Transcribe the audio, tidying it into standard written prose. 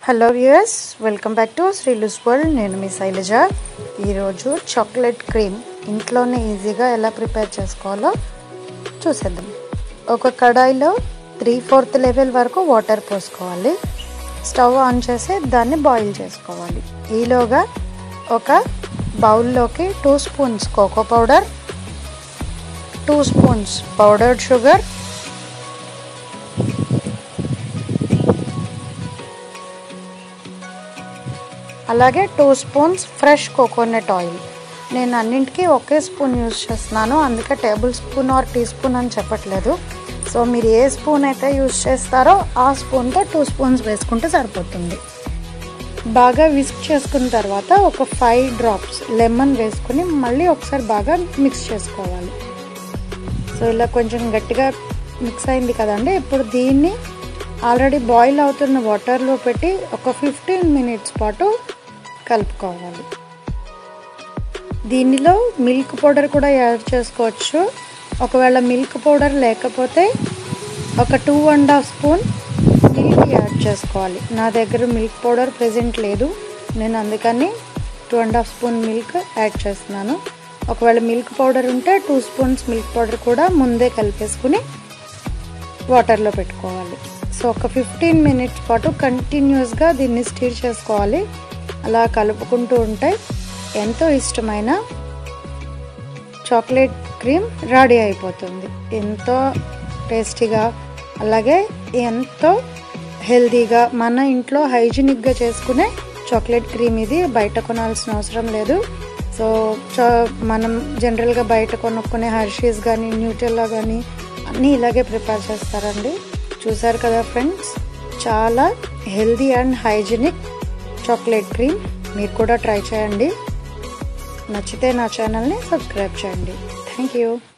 Hello viewers, welcome back to Srilu's world. నేను మీ శైలజ. ఈరోజు చాక్లెట్ క్రీమ్ ఇంట్లోనే ఈజీగా ఎలా ప్రిపేర్ చేసుకోవాలో చూసేద్దాం. ఒక కడాయిలో 3/4 లెవెల్ వరకు వాటర్ పోసుకోవాలి. స్టవ్ ఆన్ చేసి దాన్ని బాయిల్ చేసుకోవాలి. ఈలోగా ఒక బౌల్లోకి 2 spoons cocoa powder, 2 spoons powdered sugar, అలాగే 2 స్పూన్స్ ఫ్రెష్ కోకోనట్ ఆయిల్. నేను అన్నింటికి ఒకే స్పూన్ యూజ్ చేస్తున్నాను, అందుకే tablespoon or teaspoon అని చెప్పట్లేదు. సో మీరు ఏ స్పూన్ అయితే యూజ్ చేస్తారో ఆ స్పూన్తో 2 స్పూన్స్ వేసుకుంటే సరిపోతుంది. బాగా విస్క్ చేసుకున్న తర్వాత ఒక 5 డ్రాప్స్ లెమన్ వేసుకుని మళ్ళీ ఒకసారి బాగా మిక్స్ చేసుకోవాలి. సో ఇలా కొంచెం గట్టిగా మిక్స్ అయింది కదండి. ఇప్పుడు దీన్ని ఆల్రెడీ బాయిల్ అవుతున్న వాటర్లో పెట్టి ఒక 15 మినిట్స్ పాటు కలుపుకోవాలి. దీనిలో మిల్క్ పౌడర్ కూడా యాడ్ చేసుకోవచ్చు. ఒకవేళ మిల్క్ పౌడర్ లేకపోతే ఒక 2.5 స్పూన్ మిల్క్ యాడ్ చేసుకోవాలి. నా దగ్గర మిల్క్ పౌడర్ ప్రెజెంట్ లేదు, నేను అందుకని 2.5 స్పూన్ మిల్క్ యాడ్ చేస్తున్నాను. ఒకవేళ మిల్క్ పౌడర్ ఉంటే 2 స్పూన్స్ మిల్క్ పౌడర్ కూడా ముందే కలిపేసుకుని వాటర్లో పెట్టుకోవాలి. సో ఒక 15 మినిట్స్ పాటు కంటిన్యూస్గా దీన్ని స్టిర్ చేసుకోవాలి. అలా కలుపుకుంటూ ఉంటే ఎంతో ఇష్టమైన చాక్లెట్ క్రీమ్ రెడీ అయిపోతుంది. ఎంతో టేస్టీగా, అలాగే ఎంతో హెల్తీగా, మన ఇంట్లో హైజీనిక్గా చేసుకునే చాక్లెట్ క్రీమ్ ఇది. బయట కొనాల్సిన అవసరం లేదు. సో మనం జనరల్గా బయట కొనుక్కునే హెర్షీస్ కానీ న్యూటెల్లా కానీ అన్నీ ఇలాగే ప్రిపేర్ చేస్తారండి. చూసారు కదా ఫ్రెండ్స్, చాలా healthy and hygienic chocolate cream. మీరు కూడా ట్రై చేయండి. నచ్చితే నా ఛానల్ని సబ్స్క్రైబ్ చేయండి. Thank you.